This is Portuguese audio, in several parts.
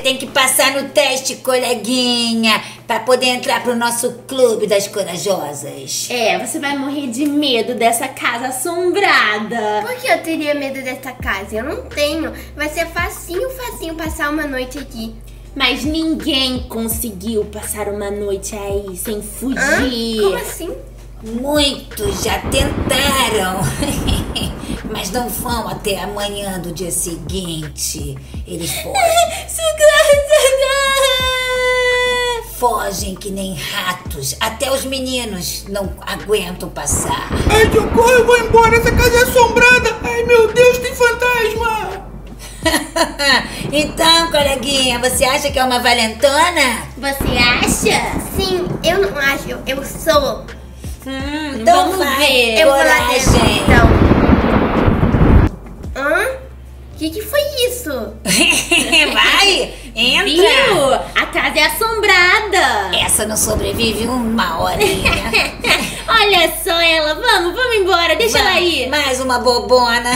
Tem que passar no teste, coleguinha, pra poder entrar pro nosso clube das corajosas. É, você vai morrer de medo dessa casa assombrada. Por que eu teria medo dessa casa? Eu não tenho. Vai ser facinho passar uma noite aqui. Mas ninguém conseguiu passar uma noite aí sem fugir. Como assim? Muitos já tentaram, mas não vão até amanhã do dia seguinte. Eles fogem que nem ratos. Até os meninos não aguentam passar. Ai, socorro, eu vou embora. Essa casa é assombrada. Ai, meu Deus, tem fantasma. Então, coleguinha, você acha que é uma valentona? Você acha? Sim, eu não acho. Eu sou. Então vamos vai, ver. Eu vou lá dentro, coragem. então. O que foi isso? Vai, entra. Viu? A casa é assombrada. Essa não sobrevive uma horinha. Olha só ela. Vamos embora. Deixa ela ir. Mais uma bobona.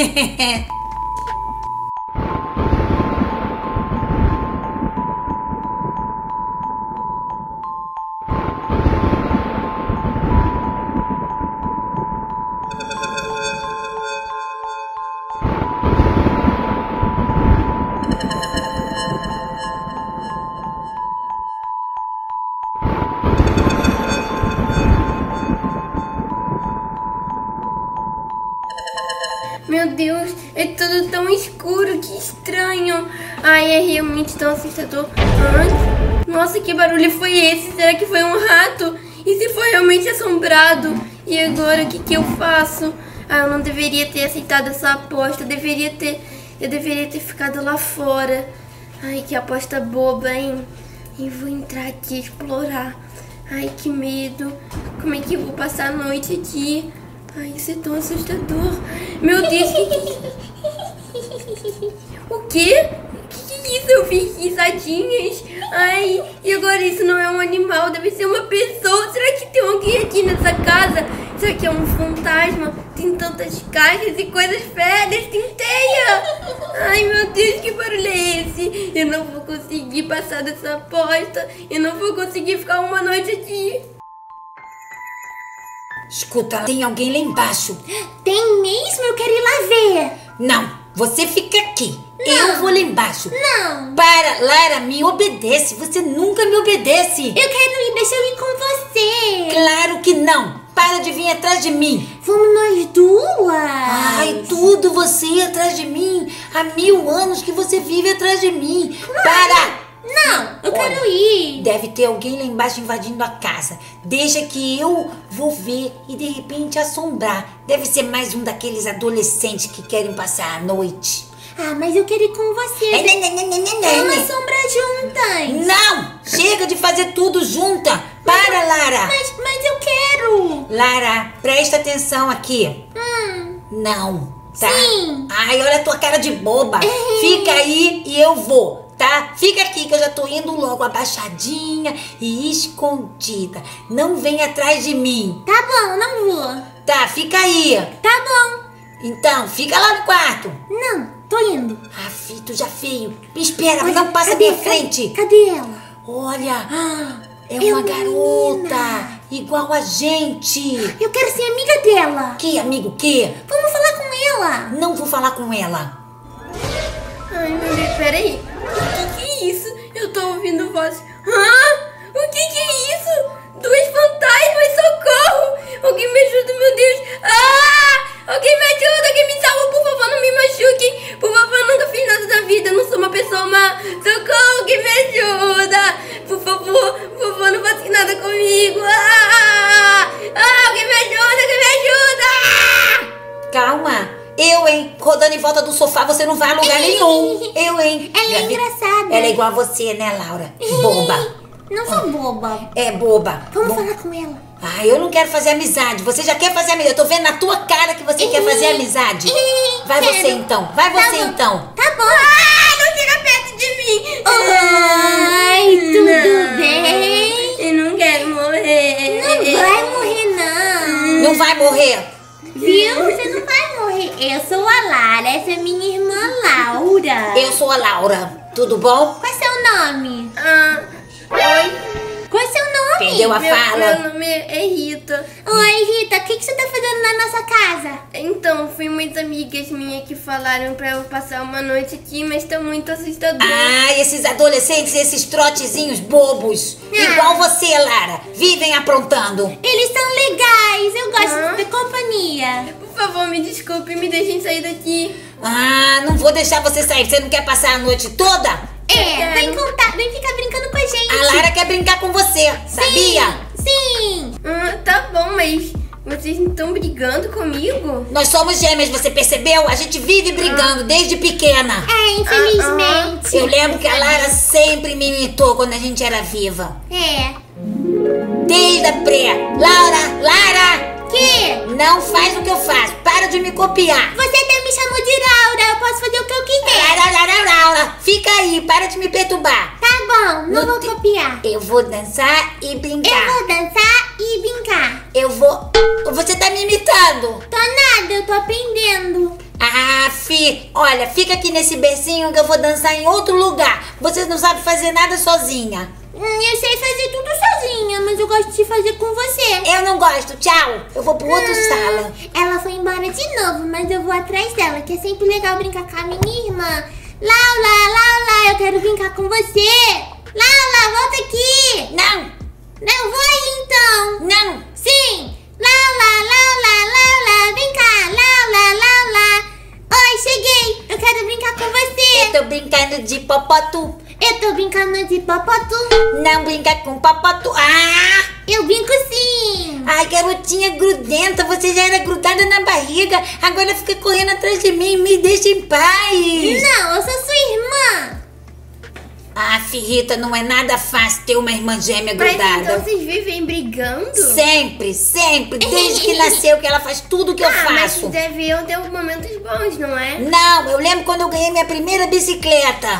Meu Deus, é tudo tão escuro, que estranho. Ai, é realmente tão assustador. Nossa, que barulho foi esse? Será que foi um rato? E se foi realmente assombrado? E agora, o que eu faço? Eu não deveria ter aceitado essa aposta. Eu deveria ter ficado lá fora. Ai, que aposta boba, hein? E vou entrar aqui e explorar. Ai, que medo. Como é que eu vou passar a noite aqui? Ai, isso é tão assustador. Meu Deus, O quê? Que é isso? Eu vi risadinhas. Ai, e agora isso não é um animal, deve ser uma pessoa. Será que tem alguém aqui nessa casa? Será que é um fantasma? Tem tantas caixas e coisas férias, tem teia. Ai, meu Deus, que barulho é esse? Eu não vou conseguir passar dessa aposta. Eu não vou conseguir ficar uma noite aqui. Escuta, tem alguém lá embaixo. Tem mesmo? Eu quero ir lá ver. Não, você fica aqui. Eu vou lá embaixo. Não. Para, Lara, me obedece. Você nunca me obedece. Eu quero ir, deixa eu ir com você. Claro que não. Para de vir atrás de mim. Vamos nós duas. Ai, tudo você ir atrás de mim. Há 1000 anos que você vive atrás de mim. Para! Não, eu Olha, quero ir. Deve ter alguém lá embaixo invadindo a casa. Deixa que eu vou ver e de repente assombrar. Deve ser mais um daqueles adolescentes que querem passar a noite. Ah, mas eu quero ir com você. Vamos assombrar juntas. Não! Chega de fazer tudo junta. Para, Lara. Mas eu quero. Lara, presta atenção aqui. Não, tá? Sim. Ai, olha a tua cara de boba. Fica aí e eu vou. Tá? Fica aqui que eu já tô indo logo abaixadinha e escondida. Não vem atrás de mim. Tá bom, não vou. Tá, fica aí. Tá bom. Então, fica lá no quarto. Não, tô indo. Ah, Fito, já feio. Me espera, Olha, não passa cadê? minha frente. Cadê ela? Olha, é É uma uma garota. menina. Igual a gente. Eu quero ser amiga dela. Que amigo que? Vamos falar com ela. Não vou falar com ela. Ai, meu Deus, peraí. O que é isso? Eu tô ouvindo vozes. O que é isso? 2 fantasmas, socorro! Alguém me ajuda, meu Deus! Alguém me ajuda, alguém me salva, por favor, não me machuque! Por favor, eu nunca fiz nada da vida, eu não sou uma pessoa má! Socorro, alguém me ajuda! Por favor, não faça nada comigo! Alguém me ajuda, alguém me ajuda! Calma. Eu, hein? Rodando em volta do sofá, você não vai a lugar nenhum. Eu, hein? Ela é engraçada. Ela é igual a você, né, Laura? Boba. Não sou boba. É boba. Vamos falar com ela. Ah, eu não quero fazer amizade. Você já quer fazer amizade. Eu tô vendo na tua cara que você quer fazer amizade. Vai quero. você então. Vai Tá você bom. então. Tá bom. Não chega perto de mim! Oi, tudo bem? Eu não quero morrer! Não vai morrer, não. Não vai morrer. Viu? Você não vai morrer. Eu sou a Lara, essa é minha irmã Laura. Eu sou a Laura. Tudo bom? Qual é nome? Oi. Qual é seu nome? Perdeu a fala. Meu nome é Rita. Oi, Rita, o que você tá fazendo na nossa casa? Então, fui muitas amigas minhas que falaram pra eu passar uma noite aqui, mas tá muito assustador. Ah, esses adolescentes, esses trotezinhos bobos. Igual você, Lara. Vivem aprontando. Eles são legais, eu gosto de companhia. Por favor, me desculpe, me deixem sair daqui. Ah, não vou deixar você sair. Você não quer passar a noite toda? Vem ficar brincando com a gente. A Lara quer brincar com você, sabia? Sim. Tá bom, mas vocês não estão brigando comigo? Nós somos gêmeas, você percebeu? A gente vive brigando desde pequena. Infelizmente. Eu lembro que a Lara sempre me imitou quando a gente era viva. Desde a pré. Lara! Que? Não faz o que eu faço. Para de me copiar. Você até me chamou de Laura, eu posso fazer o que eu quiser. Laura, fica aí, para de me perturbar. Tá bom, não vou copiar. Eu vou dançar e brincar. Eu vou dançar e brincar. Você tá me imitando. Tô nada, eu tô aprendendo. Ah, Fi, olha, fica aqui nesse bercinho que eu vou dançar em outro lugar. Você não sabe fazer nada sozinha. Eu sei fazer tudo sozinha, mas eu gosto de fazer com você. Eu não gosto, tchau. Eu vou pro outro sala. Ela foi embora de novo, mas eu vou atrás dela, que é sempre legal brincar com a minha irmã. Laura, eu quero brincar com você. Laura, volta aqui. Não. Não, vou aí então. Não. Sim. Laura, vem cá. Laura. Oi, cheguei. Eu quero brincar com você. Eu tô brincando de popotu. Eu tô brincando de papotu. Não brinca com popotu. Ah! Eu brinco sim. Ai, garotinha grudenta, você já era grudada na barriga. Agora fica correndo atrás de mim. Me deixa em paz. Não, eu sou sua irmã. Ah, Rita, não é nada fácil ter uma irmã gêmea grudada. Mas então vocês vivem brigando? Sempre. Desde que nasceu, que ela faz tudo que eu Mas faço. deviam ter momentos bons, não é? Não, eu lembro quando eu ganhei minha primeira bicicleta.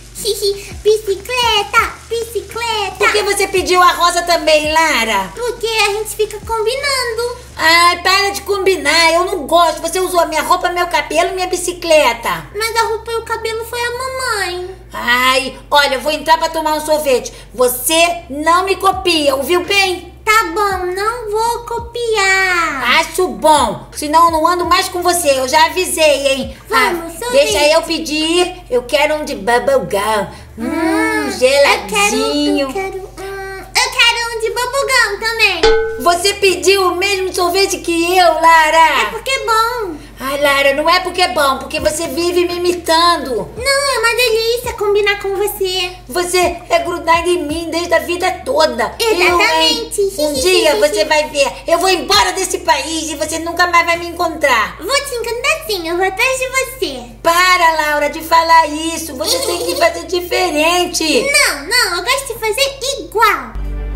Bicicleta. Por que você pediu a rosa também, Lara? Porque a gente fica combinando. Ai, para de combinar, eu não gosto. Você usou a minha roupa, meu cabelo e minha bicicleta. Mas a roupa e o cabelo foi a mamãe. Ai, olha, eu vou entrar pra tomar um sorvete. Você não me copia, ouviu bem? Tá bom, não vou copiar. Acho bom, senão eu não ando mais com você. Eu já avisei, hein? Vamos, sorvete. Deixa eu pedir. Eu quero um de bubblegum. Geladinho. Eu quero um de bubblegum também. Você pediu o mesmo sorvete que eu, Lara. É porque é bom. Ai, Lara, não é porque é bom, porque você vive me imitando. Não, é uma delícia combinar com você. Você é grudada em mim desde a vida toda. Exatamente. Um dia você vai ver. Eu vou embora desse país e você nunca mais vai me encontrar. Vou te encantar sim, eu vou atrás de você. Para, Laura, de falar isso. Você tem que fazer diferente. Não, eu gosto de fazer igual.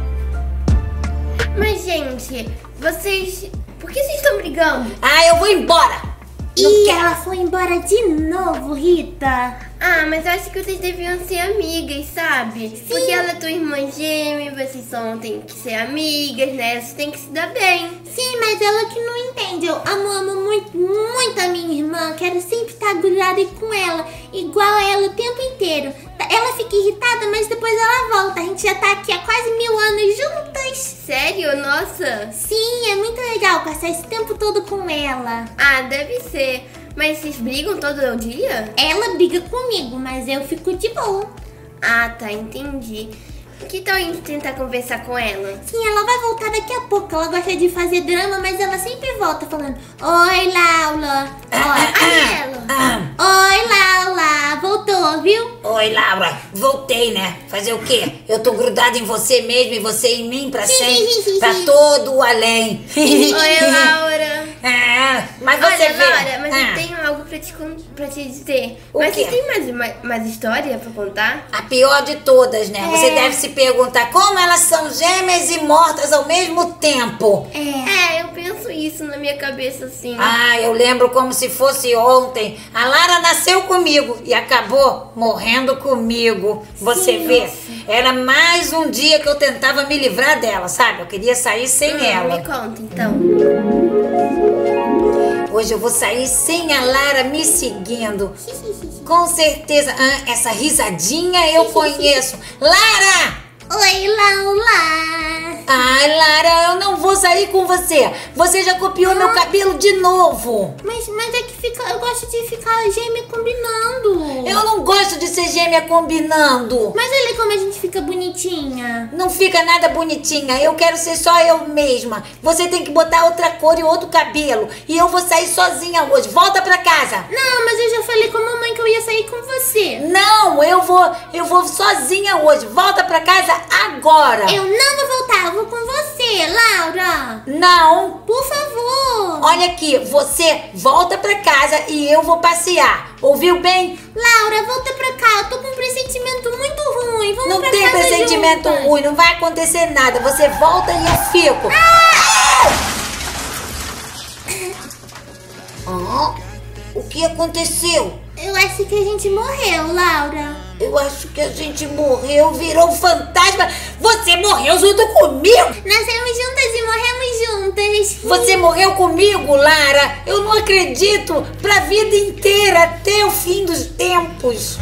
Mas, gente, vocês... Por que vocês estão brigando? Ah, eu vou embora. E ela foi embora de novo, Rita. Ah, mas eu acho que vocês deviam ser amigas, sabe? Sim. Porque ela é tua irmã gêmea, vocês só têm que ser amigas, né? Vocês têm que se dar bem. Sim, mas ela que não entende. Eu amo muito a minha irmã. Quero sempre estar grudada com ela, igual a ela o tempo inteiro. Ela fica irritada, mas depois ela volta. A gente já tá aqui há quase 1000 anos juntas. Sério? Nossa! Sim, é muito legal passar esse tempo todo com ela. Ah, deve ser. Mas vocês brigam todo dia? Ela briga comigo, mas eu fico de boa. Ah, tá, entendi. Que tal a gente tentar conversar com ela? Sim, ela vai voltar daqui a pouco. Ela gosta de fazer drama, mas ela sempre volta falando: Oi, Laura. Oi, Laura. Voltou, viu? Oi, Laura. Voltei, né? Fazer o quê? Eu tô grudada em você mesmo e você em mim pra sempre. Pra todo o além. Oi, Laura. Mas você Olha, vê. Laura, mas eu tenho algo pra te dizer. O mas quê? você tem mais história pra contar? A pior de todas, né? Você deve se perguntar como elas são gêmeas e mortas ao mesmo tempo. Eu penso isso na minha cabeça, assim. Ah, eu lembro como se fosse ontem. A Lara nasceu comigo e acabou morrendo comigo. Você vê, era mais um dia que eu tentava me livrar dela, sabe? Eu queria sair sem ela. Me conta, então. Hoje eu vou sair sem a Lara me seguindo. Com certeza. Ah, essa risadinha eu conheço. Lara! Oi, Laura. Ai, Lara, eu não vou sair com você. Você já copiou meu cabelo de novo. Mas é que eu gosto de ficar gêmea combinando. Eu não gosto de ser gêmea combinando. Mas olha como a gente fica bonitinha. Não fica nada bonitinha. Eu quero ser só eu mesma. Você tem que botar outra cor e outro cabelo. E eu vou sair sozinha hoje. Volta pra casa. Não, mas eu já falei com a mamãe que eu ia sair com você. Não, eu vou sozinha hoje. Volta pra casa agora. Eu não vou voltar, eu vou com você, Laura. Não. Por favor. Olha aqui, você volta pra casa e eu vou passear. Ouviu bem? Laura, volta pra cá. Eu tô com um pressentimento muito ruim. Vamos Não pra tem casa pressentimento juntas. ruim, não vai acontecer nada. Você volta e eu fico. O que aconteceu? Eu acho que a gente morreu, Laura. Eu acho que a gente morreu, virou um fantasma. Você morreu junto comigo. Nascemos juntas e morremos juntas. Você morreu comigo, Lara. Eu não acredito. Pra vida inteira, até o fim dos tempos.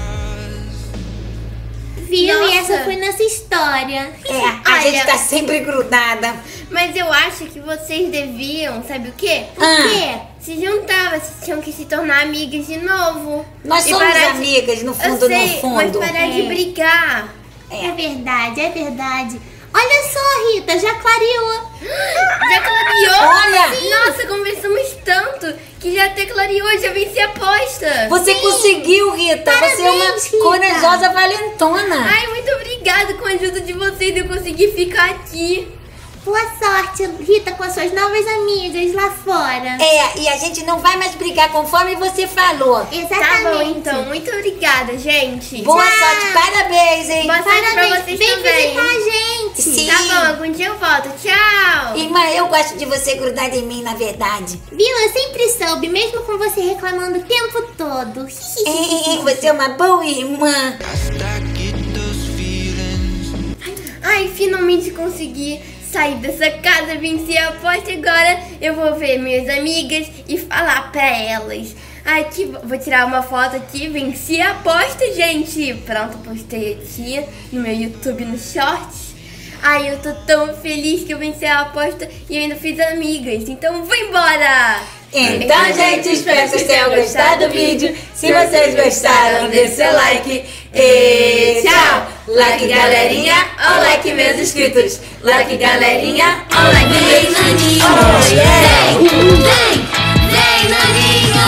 Viu? Nossa. E essa foi nossa história. A Olha. gente tá sempre grudada. Mas eu acho que vocês deviam, sabe o quê? O quê? Se juntar, vocês tinham que se tornar amigas de novo. Nós E somos parar de- amigas, no Eu fundo, sei, no fundo. mas parar de brigar. É verdade, é verdade. Olha só, Rita, já clareou. Já clareou? Olha! Nossa, conversamos tanto que já até clareou, já venci a aposta. Você conseguiu, Rita. Você é uma Parabéns, Rita. corajosa valentona. Ai, muito obrigada. Com a ajuda de vocês eu consegui ficar aqui. Boa sorte, Rita, com as suas novas amigas lá fora. E a gente não vai mais brigar conforme você falou. Exatamente. Tá bom, então. Muito obrigada, gente. Boa Tchau. sorte, parabéns, hein? Boa sorte pra Parabéns. vocês Vem também. visitar a gente. Sim. Tá bom, algum dia eu volto. Tchau. Irmã, eu gosto de você grudada em mim, na verdade. Viu? Eu sempre soube, mesmo com você reclamando o tempo todo. Você é uma boa irmã. Ai, finalmente consegui sair dessa casa, venci a aposta. Agora eu vou ver minhas amigas e falar pra elas. Ai, vou tirar uma foto aqui. Venci a aposta, gente. Pronto, postei aqui no meu YouTube, no Shorts. Ai, eu tô tão feliz que eu venci a aposta e eu ainda fiz amigas. Então, vou embora! Então, gente, espero que vocês tenham gostado do vídeo. Se vocês gostaram, deixe seu like. E tchau! Like, galerinha, ou like meus inscritos. Like, galerinha, ou like meus inscritos. Oh, yeah! Vem, Naninho!